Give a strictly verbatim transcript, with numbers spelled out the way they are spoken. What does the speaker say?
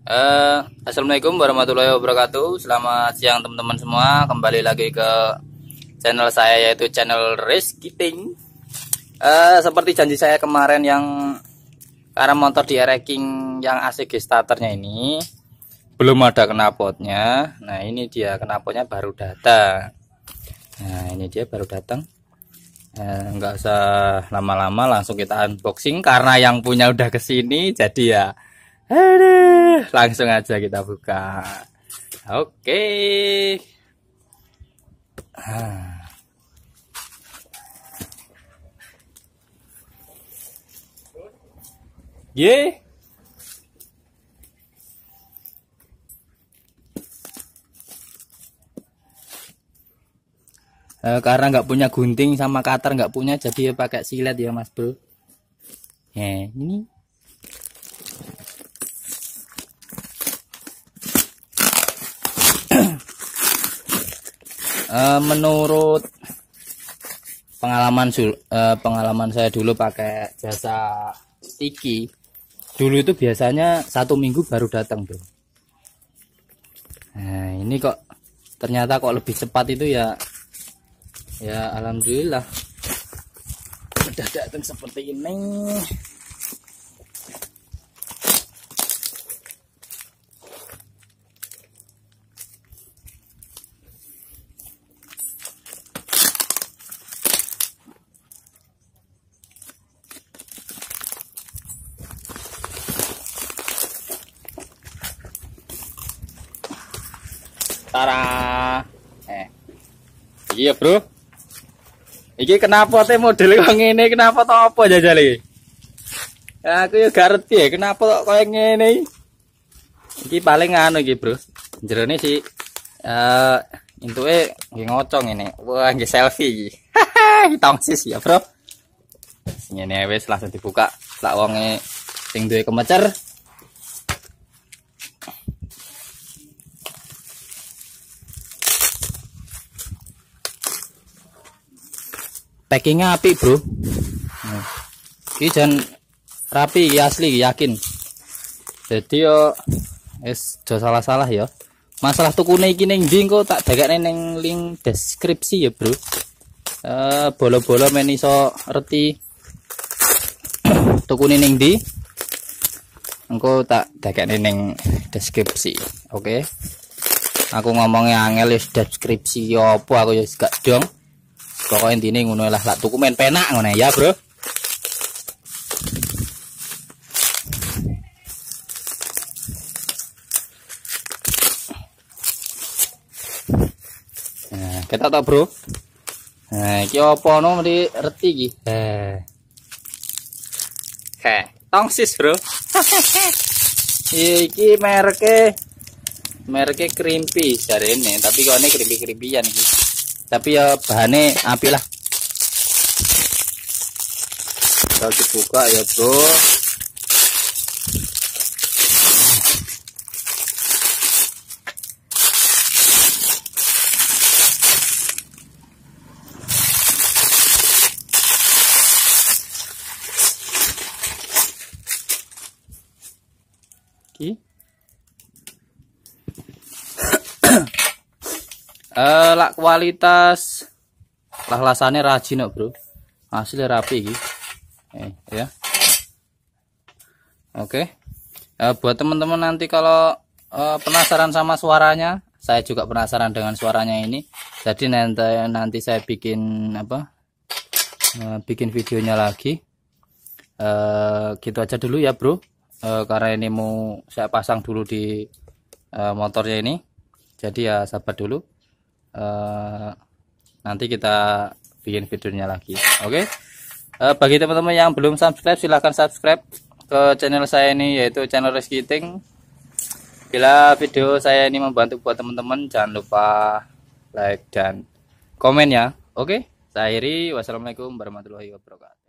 Uh, Assalamualaikum warahmatullahi wabarakatuh. Selamat siang teman-teman semua. Kembali lagi ke channel saya, yaitu channel Reskiting. uh, Seperti janji saya kemarin, yang karena motor di ranking yang A C G starternya ini belum ada knalpotnya. Nah ini dia, knalpotnya baru datang. Nah ini dia baru datang. eh, Nggak usah lama-lama, langsung kita unboxing. Karena yang punya udah kesini, jadi ya aduh, langsung aja kita buka. Oke. Ah. Ye. Eh, karena nggak punya gunting sama cutter, nggak punya, jadi ya pakai silet ya mas bro. Eh, ini. Uh, menurut pengalaman uh, pengalaman saya dulu pakai jasa Tiki, dulu itu biasanya satu minggu baru datang bro. Nah ini kok ternyata kok lebih cepat itu ya. Ya alhamdulillah udah datang seperti ini. Tara, eh, iya bro, iki kenapa teh model kok ngene? Kenapa to apa jajale? Aku ya gak ngerti ya, kenapa kok koyo ngene? Iki paling anu iki bro, jerone si, uh, intuke nggih ngocong ini, wah nggih selfie iki, haha, tongsis ya bro. Ngene wis langsung dibuka, lak wonge sing duwe kemecer. Packingnya api bro. Nah, ini jan rapi, ini asli, yakin. Jadi yo es do salah-salah ya. Masalah tukune iki ning ndi engko tak dakekne ning link deskripsi ya bro. Eh bolo-bolo men iso reti tukune ning ndi, engko tak dakekne ning deskripsi. Oke. Aku ngomongnya angel wis deskripsi apa aku ya gak dong. Pokoknya intine ngono lah, lak tuku men penak ngono ya bro. Nah kita tak bro. Nah iki apa no mesti reti iki. Eh Heh, tongsis bro. Iki mereke mereke Krimpi jarene, tapi kok ini krimpi-krimpian iki. Tapi ya bahannya api lah. Kita dibuka ya bro. Oke. Eh lah kualitas lah lasane rajin bro, asli rapi gitu. Eh, ya oke. Eh, buat teman-teman nanti kalau eh, penasaran sama suaranya, saya juga penasaran dengan suaranya ini, jadi nanti nanti saya bikin apa eh, bikin videonya lagi. Eh, gitu aja dulu ya bro, eh, karena ini mau saya pasang dulu di eh, motornya ini, jadi ya sabar dulu. Uh, nanti kita bikin videonya lagi. Oke. Okay? Uh, bagi teman-teman yang belum subscribe, silahkan subscribe ke channel saya ini, yaitu channel Reskiting. Bila video saya ini membantu buat teman-teman, jangan lupa like dan komen ya. Oke. Okay? Saya akhiri. Wassalamualaikum warahmatullahi wabarakatuh.